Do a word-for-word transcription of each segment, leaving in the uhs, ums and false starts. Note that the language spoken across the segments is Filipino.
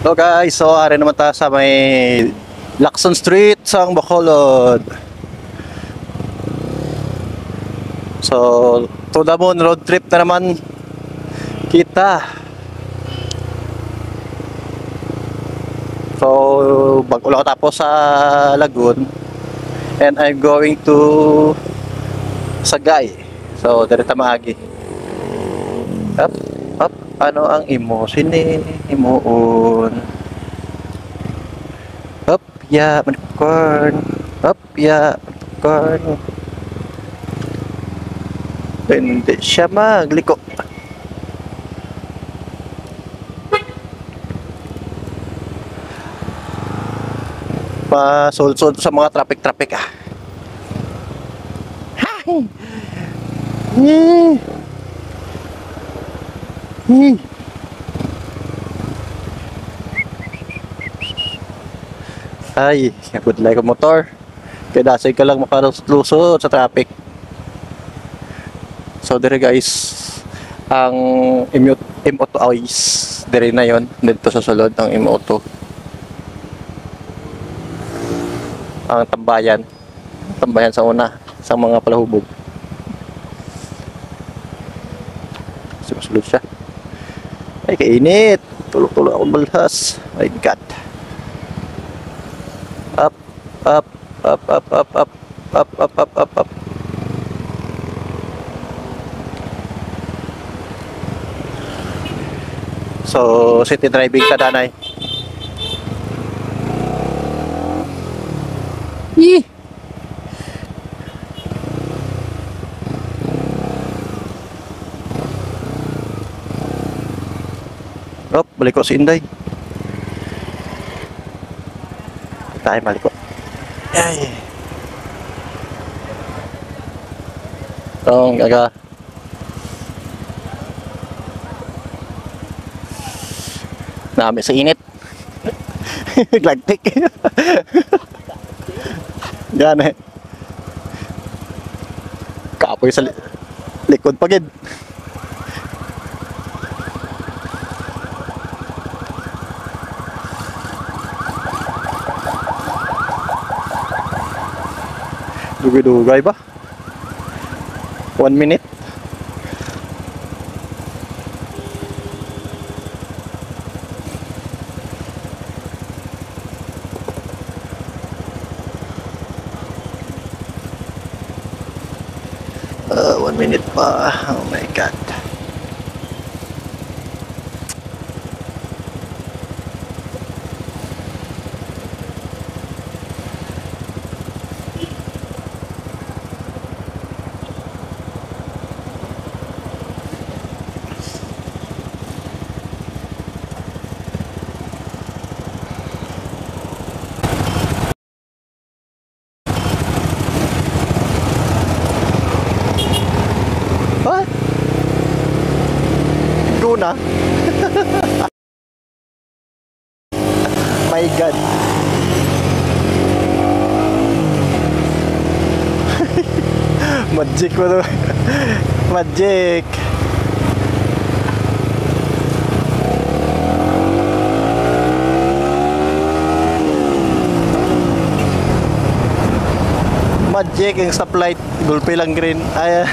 Hello guys, so ari naman tayo sa may Lacson Street sa Bacolod. So, to the moon road trip na naman kita. So, bago lang tapos sa Lagoon and I'm going to Sagay. So, direta maagi. Up, up, ano ang imo sini imoon. Up, ya, manipcorn. Up, ya, manipcorn. Hindi siya magliko. Pasulsod sa mga traffic-traffic ah. Hi. Hi. Ay, good like a motor. Kaya dasay ka lang makalusot sa traffic. So dire guys, ang M O two Aways, dire na yon, dito sa sulod ng M O two. Ang tambayan, tambayan sa una, sa mga palahubog. Susunod siya. Ay, kainit. Tulog-tulog akong balhas. My God. Up, up, up, up, up, up, up, up, up, up, up. So, city driving ka, danay. Yee! Op, balik ko si Inday. Tayo balik ko. Ay. Tong gaga. Nami sa init. Glagtik. Yan eh. Kapoy sa li likod pagid. Dugay-dugay ba? One minute. Uh, one minute pa. Oh my God. What? Guna? My God. Magic mo to. Magic. Magic yung stoplight. Gulpi lang green. Ay.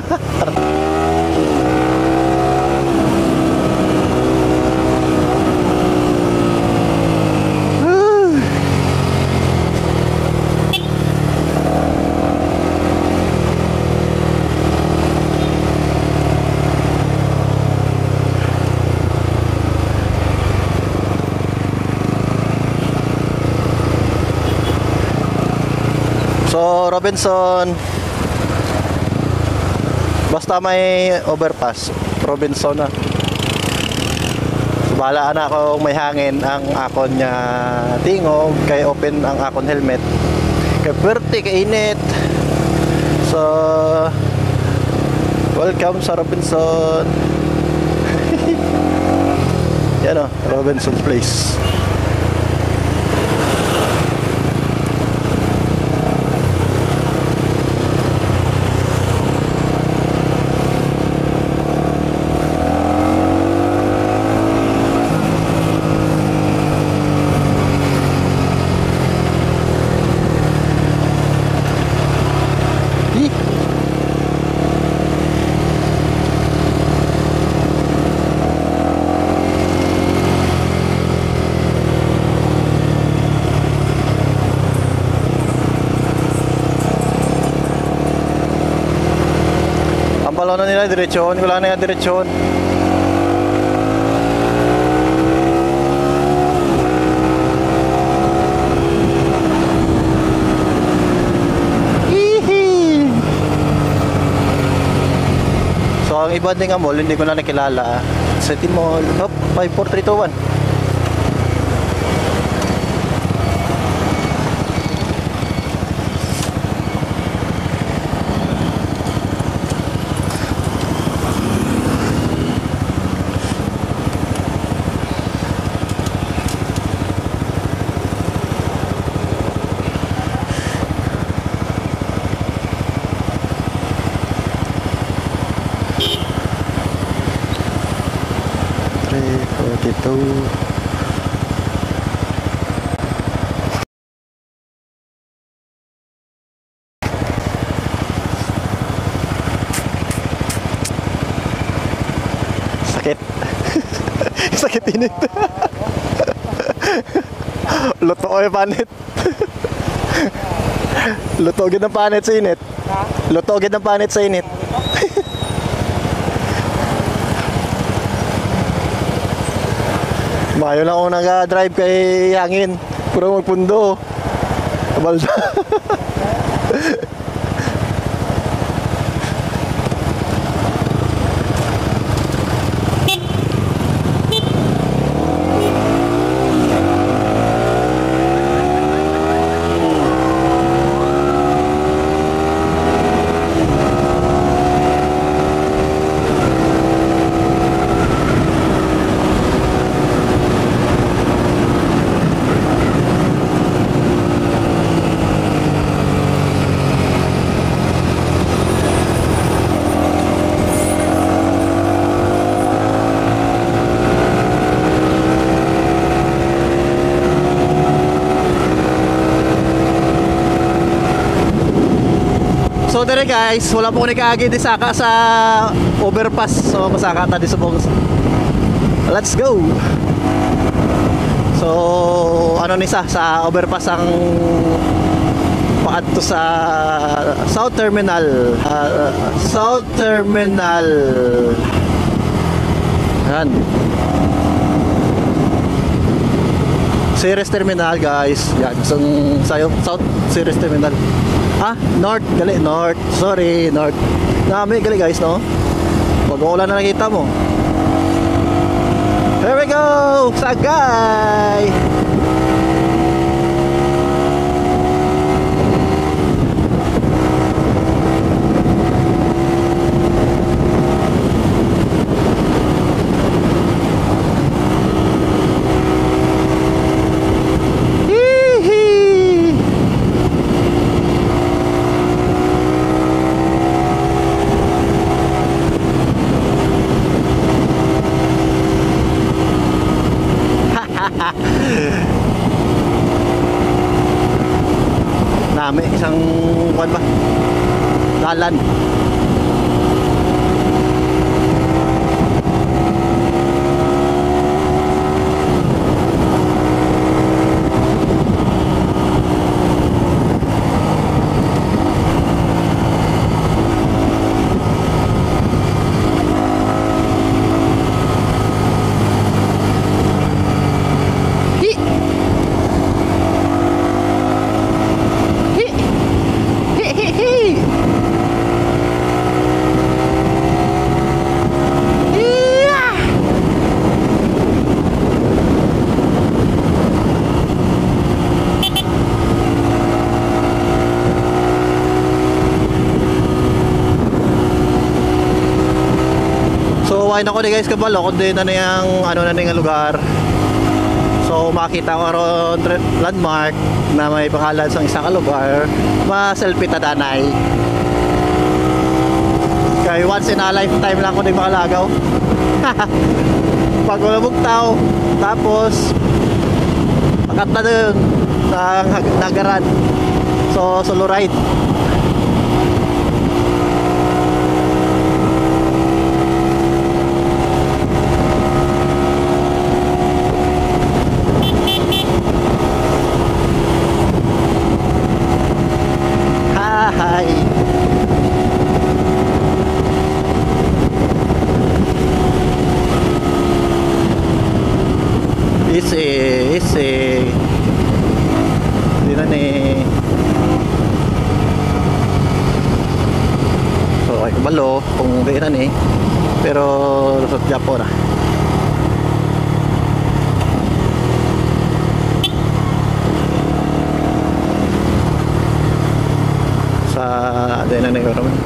So, Robinson, basta may overpass, Robinson na. Bahala na ako may hangin ang akon niya tingog, kay open ang akon helmet. Kay pwerte, kay init. So, welcome sa Robinson. Yan o, Robinson Place. ano nila, diretsyon. Wala na yung diretsyon. Hihi! So, ang iba din nga mall, hindi ko na nakilala. City Mall. Hop, five four three two one. forty-two. Sakit. Sakit init. Luto ko yung panit. Luto agad ng panit sa init. Luto agad ng panit sa init. Mayo lang ako nag-drive kay hangin. Puro magpundo. Kabalda. So dire guys, wala po ko nikaagi di saka sa overpass. So masaka ta di subong. Let's go. So ano ni sa sa overpass ang paadto sa South Terminal. Uh, South Terminal. Yan. Ceres Terminal guys. Yan, sa South Ceres Terminal. Ah, North, gali, North. Sorry, North. Nami, gali guys, no? Pag-uulan na nakita mo. Here we go! Sagay! Nami, isang kuwan ba? Dalan. Kumain ako ni guys kabalo kundi na niyang ano na niyang lugar. So makita ko ron landmark na may pangalan sa isa ka lugar, ma-selfie ta danay. Kay once in a lifetime lang ko di makalagaw. Pag wala bugtaw, tapos pakat na dun ng nagaran. So solo ride. Hi. Easy, easy. Hindi na ni. So, ay kubalo kung di na ni. Pero, lusot Japo na. Sa, di na ni Roman.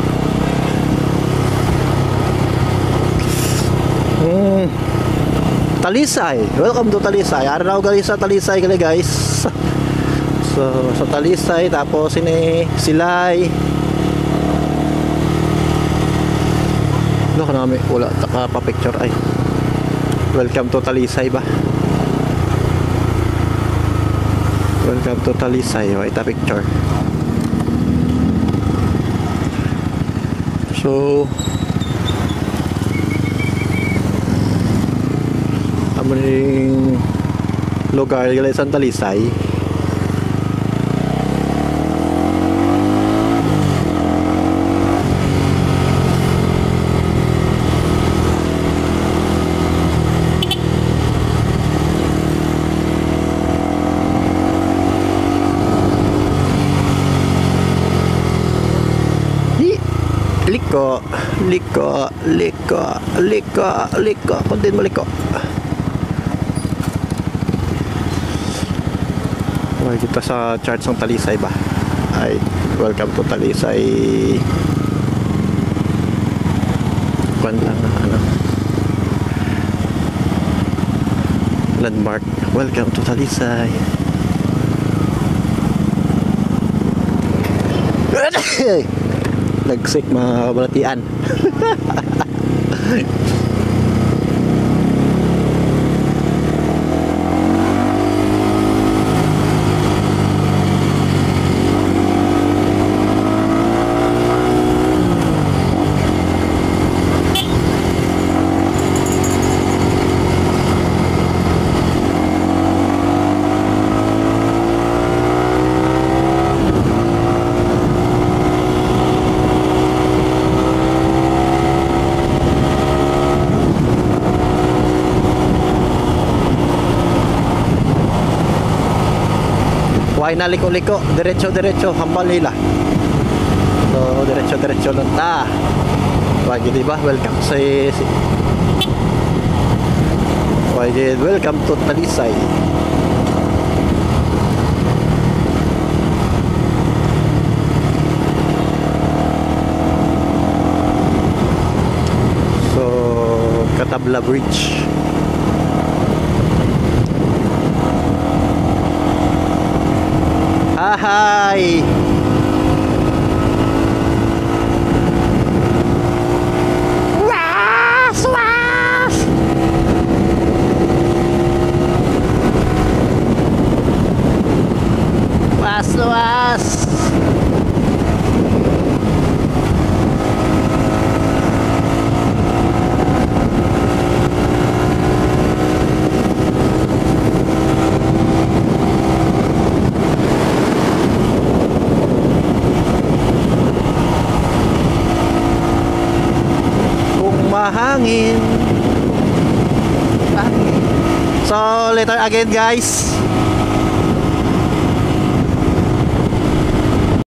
Hmm. Talisay. Welcome to Talisay. Ara na gali sa Talisay gali guys. So sa Talisay tapos ini Silay. No kanami wala taka pa picture ay. Welcome to Talisay ba? Welcome to Talisay. Wa ita picture. So maning lugar gali sa Talisay. Hi liko liko liko liko liko kontin mo liko. Okay, kita sa charts ng Talisay ba? Ay, welcome to Talisay. Kuan lang ano. Landmark. Welcome to Talisay. Nagsik mga balatian. Why na liko-liko, diretso-diretso, hambal nila. So, diretso-diretso lang ta. Why di ba? Welcome sa si Why welcome to Talisay. So, Katabla Bridge. Hi. Was, was. Was, was. Mahangin. So later again guys.